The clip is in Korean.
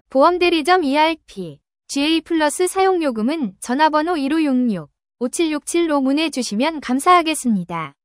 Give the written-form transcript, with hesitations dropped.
보험대리점 ERP, GA 플러스 사용요금은 전화번호 1566-5767로 문의주시면 감사하겠습니다.